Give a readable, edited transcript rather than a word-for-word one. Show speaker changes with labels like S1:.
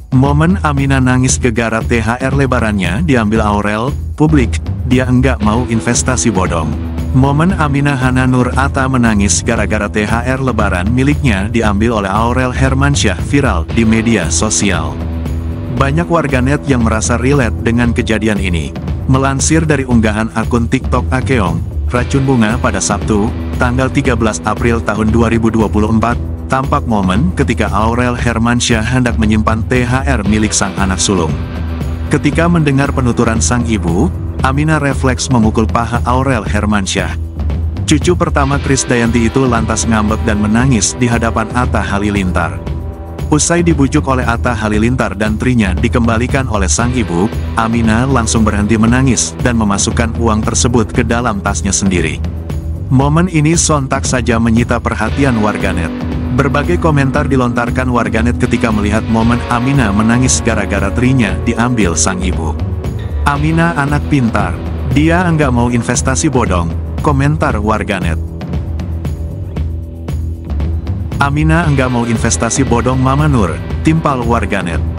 S1: Momen Aminah nangis gegara THR lebarannya diambil Aurel, publik, dia enggak mau investasi bodong. Momen Aminah Hana Nur Atta menangis gara-gara THR lebaran miliknya diambil oleh Aurel Hermansyah viral di media sosial. Banyak warganet yang merasa relate dengan kejadian ini. Melansir dari unggahan akun TikTok Akeong, Racun Bunga pada Sabtu, tanggal 13 April tahun 2024, tampak momen ketika Aurel Hermansyah hendak menyimpan THR milik sang anak sulung. Ketika mendengar penuturan sang ibu, Aminah refleks memukul paha Aurel Hermansyah. Cucu pertama Krisdayanti itu lantas ngambek dan menangis di hadapan Atta Halilintar. Usai dibujuk oleh Atta Halilintar dan trinya dikembalikan oleh sang ibu, Aminah langsung berhenti menangis dan memasukkan uang tersebut ke dalam tasnya sendiri. Momen ini sontak saja menyita perhatian warganet. Berbagai komentar dilontarkan warganet ketika melihat momen Aminah menangis gara-gara trinya diambil sang ibu. Aminah anak pintar, dia enggak mau investasi bodong, komentar warganet. Aminah enggak mau investasi bodong Mama Nur, timpal warganet.